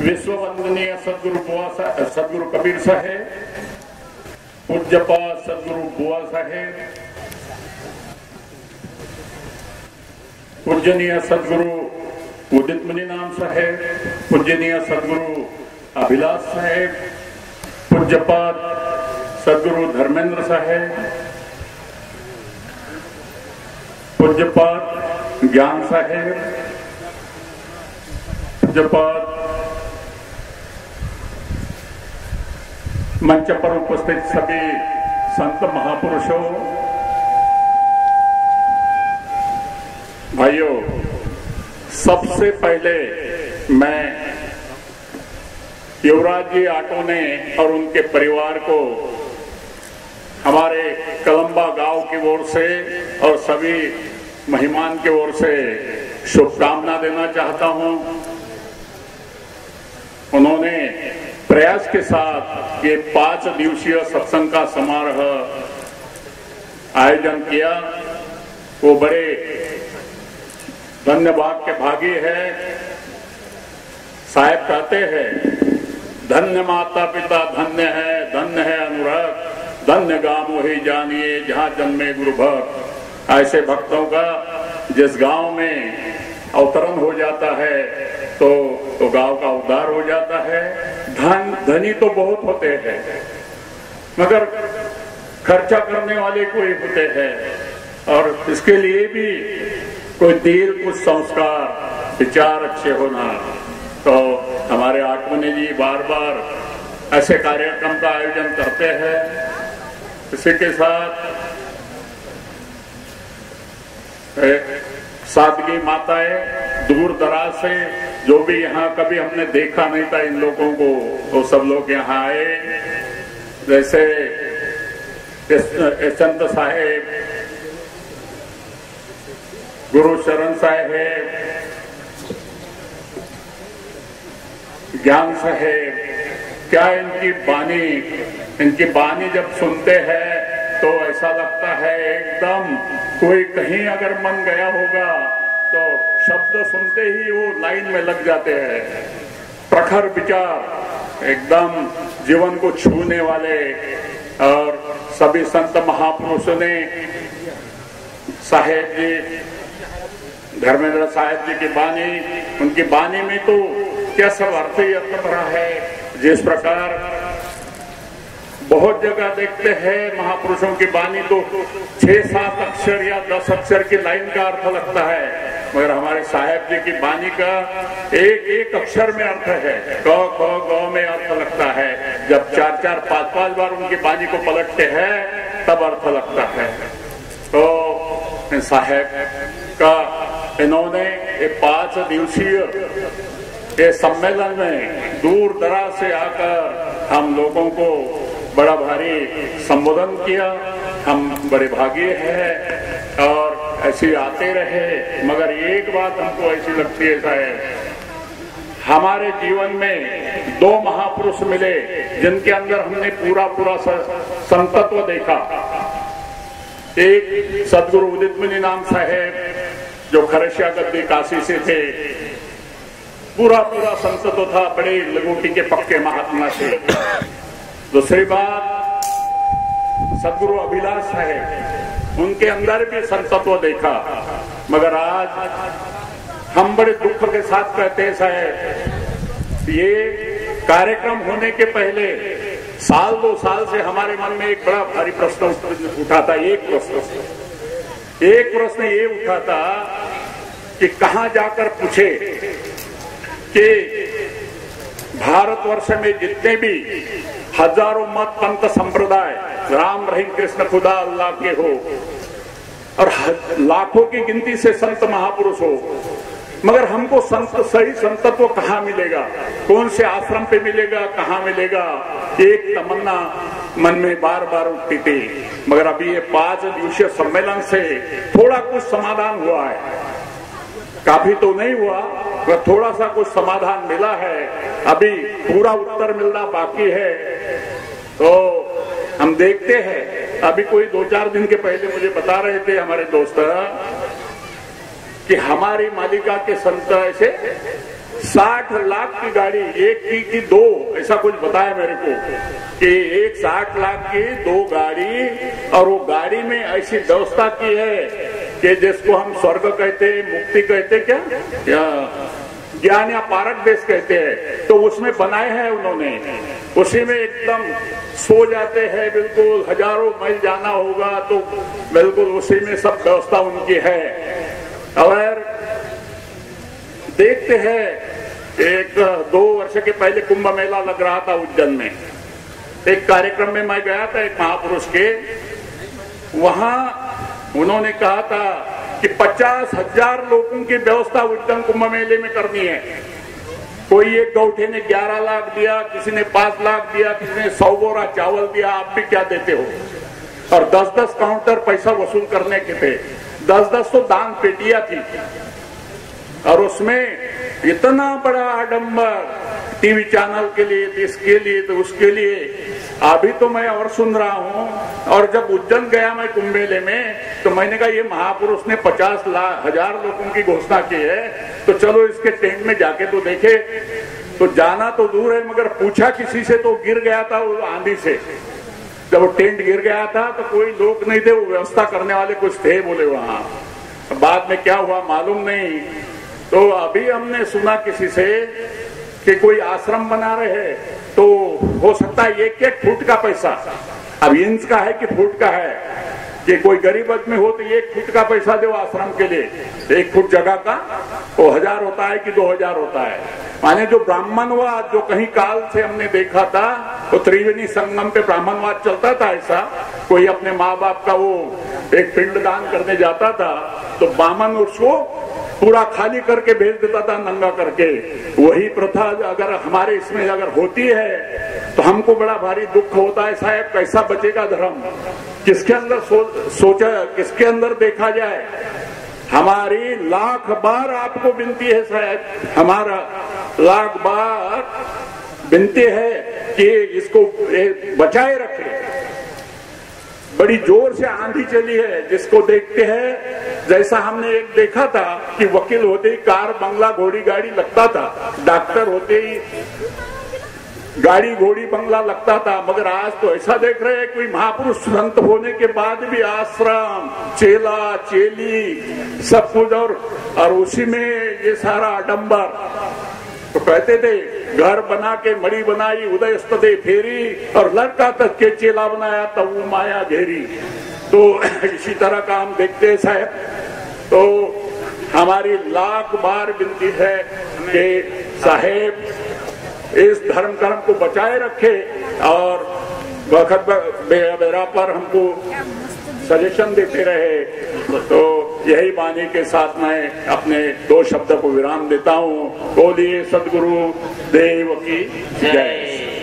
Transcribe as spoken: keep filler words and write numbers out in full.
विश्व वंदनीय सदगुरु बुआ सदगुरु कबीर साहेब, पूज्यपाद सदगुरु बुआ साहेब, पूजनीय सदगुरु उदित मुनि नाम साहेब, पूजनीय सदगुरु अभिलाष साहेब, पूज्यपाद सदगुरु धर्मेंद्र साहेब, पूज्यपाद ज्ञान साहेब, पूज्यपाद मंच पर उपस्थित सभी संत महापुरुषों, भाइयों, सबसे पहले मैं युवराज जी आटोने और उनके परिवार को हमारे कलम्बा गांव की ओर से और सभी मेहमान की ओर से शुभकामना देना चाहता हूं। उन्होंने प्रयास के साथ ये पांच दिवसीय सत्संग का समारोह आयोजन किया। वो बड़े धन्यवाद के भागी है। साहेब कहते हैं, धन्य माता पिता धन्य है, धन्य है अनुराग, धन्य गाँव ही जानिए जहां जन्मे गुरु भक्त। ऐसे भक्तों का जिस गांव में अवतरण हो जाता है तो तो गांव का उद्धार हो जाता है। धन धनी तो बहुत होते हैं, मगर खर्चा करने वाले कोई होते हैं, और इसके लिए भी कोई दिल, कुछ संस्कार, विचार अच्छे होना। तो हमारे आठवने जी बार बार ऐसे कार्यक्रम का आयोजन करते हैं। इसी के साथ सादगी माताएं दूर दराज से, जो भी यहाँ कभी हमने देखा नहीं था इन लोगों को, वो सब लोग यहाँ आए। जैसे संत साहेब, गुरु शरण साहेब, ज्ञान साहेब, क्या इनकी बानी इनकी बानी जब सुनते हैं तो ऐसा लगता है एकदम कोई कहीं अगर मन गया होगा तो शब्द सुनते ही वो लाइन में लग जाते हैं। प्रखर विचार, एकदम जीवन को छूने वाले। और सभी संत महापुरुषों ने, साहेब जी, धर्मेंद्र साहेब जी की बानी, उनकी बानी में तो क्या सब अर्थ ही अर्थ भरा है। जिस प्रकार बहुत जगह देखते हैं महापुरुषों की बानी तो छह सात अक्षर या दस अक्षर की लाइन का अर्थ लगता है, मगर हमारे साहेब जी की बानी का एक एक अक्षर में अर्थ है। क ख ग में अर्थ लगता है। जब चार चार पांच पांच बार उनकी बानी को पलटते हैं तब अर्थ लगता है। तो साहेब का इन्होंने ये पांच दिवसीय ये सम्मेलन में दूर दराज से आकर हम लोगों को बड़ा भारी संबोधन किया। हम बड़े भाग्य हैं और ऐसे आते रहे। मगर एक बात हमको ऐसी लगती है साहब, हमारे जीवन में दो महापुरुष मिले जिनके अंदर हमने पूरा पूरा संतत्व देखा। एक सदगुरु उदित मुनि नाम साहेब जो खरसिया गद्दी काशी से थे, पूरा पूरा संतत्व था, बड़े लगोटी के पक्के महात्मा थे। दूसरी बात सदगुरु अभिलाष साहेब, उनके अंदर भी संतत्व देखा। मगर आज हम बड़े दुख के साथ कहते हैं साहेब, ये कार्यक्रम होने के पहले साल दो साल से हमारे मन में एक बड़ा भारी प्रश्न उठा था। एक प्रश्न एक प्रश्न ये उठा था कि कहां जाकर पूछे कि भारतवर्ष में जितने भी हजारों मत पंथ संप्रदाय, राम रहीम कृष्ण खुदा अल्लाह के हो, और लाखों की गिनती से संत महापुरुष हो, मगर हमको संत सही संतत्व कहाँ मिलेगा, कौन से आश्रम पे मिलेगा, कहाँ मिलेगा, एक तमन्ना मन में बार बार उठती थी। मगर अभी ये पांच दिवसीय सम्मेलन से थोड़ा कुछ समाधान हुआ है। काफी तो नहीं हुआ, मगर थोड़ा सा कुछ समाधान मिला है। अभी पूरा उत्तर मिलना बाकी है। तो हम देखते हैं, अभी कोई दो चार दिन के पहले मुझे बता रहे थे हमारे दोस्त कि हमारी मालिका के संत ऐसे साठ लाख की गाड़ी, एक की की दो, ऐसा कुछ बताया मेरे को कि एक साठ लाख की दो गाड़ी, और वो गाड़ी में ऐसी व्यवस्था की है कि जिसको हम स्वर्ग कहते, मुक्ति कहते, क्या क्या ज्ञान या पारक देश कहते हैं, तो उसमें बनाए हैं उन्होंने। उसी में एकदम सो जाते हैं, बिल्कुल हजारों मील जाना होगा तो बिल्कुल उसी में सब व्यवस्था उनकी है। और देखते हैं, एक दो वर्ष के पहले कुंभ मेला लग रहा था उज्जैन में। एक कार्यक्रम में मैं गया था, एक महापुरुष के, वहां उन्होंने कहा था कि पचास हजार लोगों की व्यवस्था उज्जैन कुंभ मेले में करनी है। कोई एक गौठे ने ग्यारह लाख दिया, किसी ने पांच लाख दिया, किसी ने सौ बोरा चावल दिया, आप भी क्या देते हो। और दस दस काउंटर पैसा वसूल करने के थे, दस दस तो दान पेटियां थी, और उसमें इतना बड़ा आडंबर टीवी चैनल के लिए, इसके लिए, तो उसके लिए। अभी तो मैं और सुन रहा हूं। और जब उज्जैन गया मैं कुंभ मेले में, तो मैंने कहा ये महापुरुष ने पचास लाख हजार लोगों की घोषणा की है, तो चलो इसके टेंट में जाके तो देखे। तो जाना तो दूर है, मगर पूछा किसी से तो गिर गया था वो आंधी से। जब वो टेंट गिर गया था तो कोई लोग नहीं थे, वो व्यवस्था करने वाले कुछ थे बोले वहां। बाद में क्या हुआ मालूम नहीं। तो अभी हमने सुना किसी से कि कोई आश्रम बना रहे हैं, तो हो सकता है एक एक फुट का पैसा, अब इंच का है कि फुट का है, कि कोई गरीब आदमी हो तो एक फुट का पैसा दो आश्रम के लिए। एक फुट जगह का वो हजार होता है कि दो हजार होता है। माने जो ब्राह्मणवाद जो कहीं काल से हमने देखा था, वो त्रिवेणी संगम पे ब्राह्मणवाद चलता था। ऐसा कोई अपने माँ बाप का वो एक पिंड दान करने जाता था, तो ब्राह्मण उसको पूरा खाली करके भेज देता था, नंगा करके। वही प्रथा अगर हमारे इसमें अगर होती है तो हमको बड़ा भारी दुख होता है। साहब कैसा बचेगा धर्म, किसके अंदर सो, सोचा, किसके अंदर देखा जाए। हमारी लाख बार आपको विनती है साहब, हमारा लाख बार विनती है कि इसको बचाए रखे। बड़ी जोर से आंधी चली है, जिसको देखते हैं, जैसा हमने एक देखा था कि वकील होते ही कार बंगला घोड़ी गाड़ी लगता था, डॉक्टर होते ही गाड़ी घोड़ी बंगला लगता था। मगर आज तो ऐसा देख रहे हैं कोई महापुरुष संत होने के बाद भी आश्रम, चेला चेली सब कुछ, और, और उसी में ये सारा आडंबर। तो कहते थे घर बना के मड़ी बनाई, उदय स्तदे फेरी, और लड़का तक के चेला बनाया तब वो माया घेरी। तो इसी तरह का हम देखते हैं साहब। तो हमारी लाख बार विनती है कि साहेब इस धर्म कर्म को बचाए रखे, और वक्त बेरा पर हमको सजेशन देते रहे। तो यही वाणी के साथ मैं अपने दो शब्द को विराम देता हूँ। बोलिए सदगुरु देव की जय।